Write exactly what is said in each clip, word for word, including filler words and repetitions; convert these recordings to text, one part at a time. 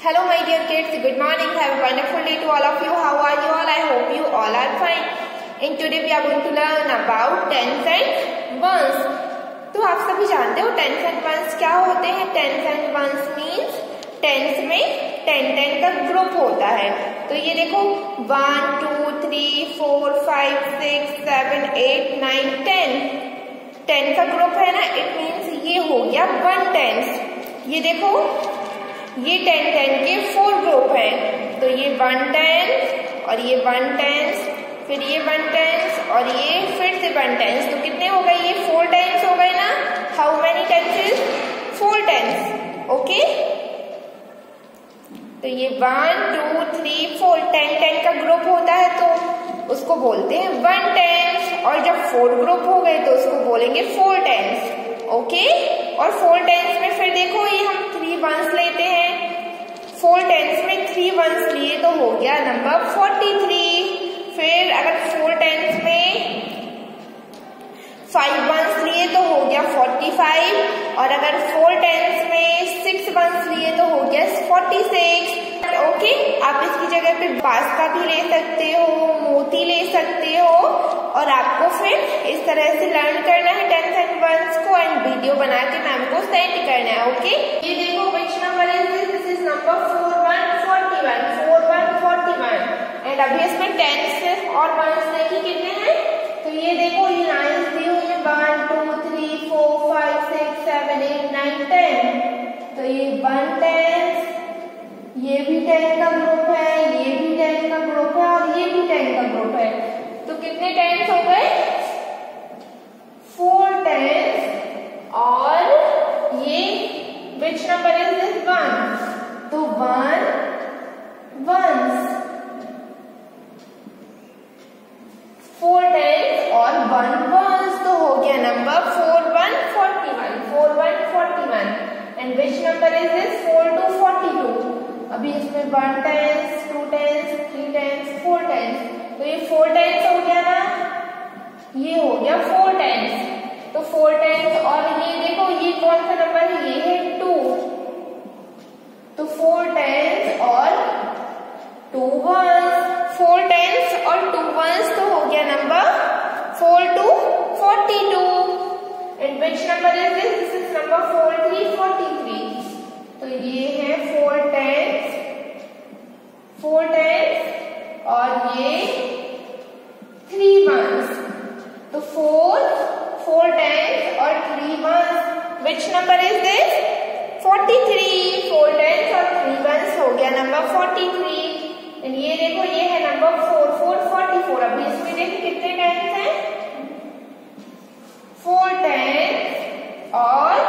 Hello my dear kids, good morning. Have a wonderful day to all of you. How are you all? I hope you all are fine. And today we are going to learn about tens and ones. तो आप सभी जानते हो tens and ones क्या होते हैं? Tens and ones means tens में ten ten का ग्रुप होता है. तो ये देखो one, two, three, four, five, six, seven, eight, nine, ten. ten का ग्रुप है ना? It means ये हो गया one tens. ये देखो ये टेन टेन के फोर ग्रुप हैं. तो ये वन टेंस और ये वन टेंस, फिर ये वन टेंस और ये फिर से वन टेंस. तो कितने हो गए? ये फोर टेंस हो गए ना. How many tenses? Four tens. Okay, तो ये one two three four ten ten का ग्रुप होता है तो उसको बोलते हैं वन टेंस. और जब फोर ग्रुप हो गए तो उसको बोलेंगे फोर टेंस. ओके, और फोर टेंस में फिर देखो ये हम थ्री वंस लेते हैं. फोर टेंस में थ्री वंस लिए तो हो गया नंबर फोर्टी थ्री. फिर अगर फोर टेंस में फाइव वंस लिए तो हो गया फोर्टी फाइव. और अगर फोर टेंस में सिक्स वंस लिए तो हो गया फोर्टी सिक्स. ओके, आप इसकी जगह पे पास्ता भी ले सकते हो, मोती ले सकते हो. और आपको फिर इस तरह से लर्न करना है टेंस एंड वंस को एंड वीडियो बना के मैम को सेंड करना है. ओके, ये देखो which number is this? This is number four one forty one. Four one forty one. And अभी इसमें टेंस और वंस देखिए कितने हैं. तो ये देखो ये लाइन्स दी हुई है one two three four five six seven eight nine ten. तो ये वन टेंस, ये भी टेन का ग्रुप है, ये भी टेन का ग्रुप है और ये भी टेन का ग्रुप है. तो कितने टेंस हो गए? Four tens. और ये which number is this? One. तो वन वंस. फोर टेंस और वन वंस. तो हो गया number four one forty one. Four one forty one. And which number is this? Four two forty two. अभी इसमें one tens, two tens, three tens, four tens. तो ये four tens हो गया ना, ये हो गया फोर टेंस. तो फोर टेंस और ये देखो ये कौन सा नंबर है? ये है टू. तो फोर टेंस और टू वंस. फोर टेंस और टू वंस तो हो गया number four two forty two. And which number is this? This is number four three forty three. तो ये है फोर टेंस, फोर टेंस और ये थ्री वंस. तो फोर फोर टेंस और three ones. Which number is this? Forty three. Four tens और three ones हो गया नंबर फोर्टी थ्री. एंड ये देखो ये है number four four forty four. अभी इसमें देखो कितने टेंस हैं? फोर टेंस और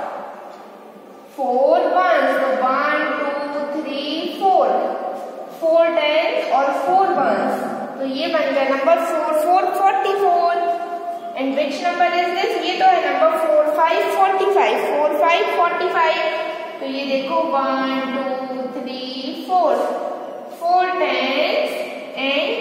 फोर वंस. तो one two three four. Four tens और फोर वंस. तो ये बन गया number four four forty four. And which number is this? ये तो है number four five forty five. Four five forty five. तो ये देखो one two three four. Four tens and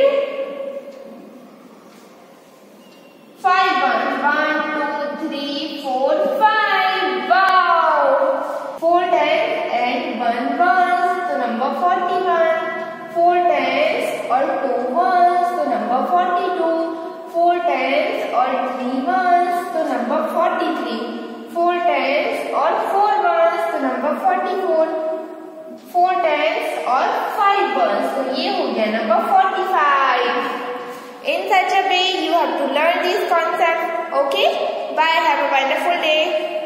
five ones. One two three four five. Wow, four tens and one ones. तो number forty one. Four tens और two ones. तो number forty two. Four tens और three ones. तो number forty three. Four tens और four ones. तो number forty four. Four tens और five ones. तो ये हो गया number forty five. In such a way you have to learn these concepts. Okay, bye, have a wonderful day.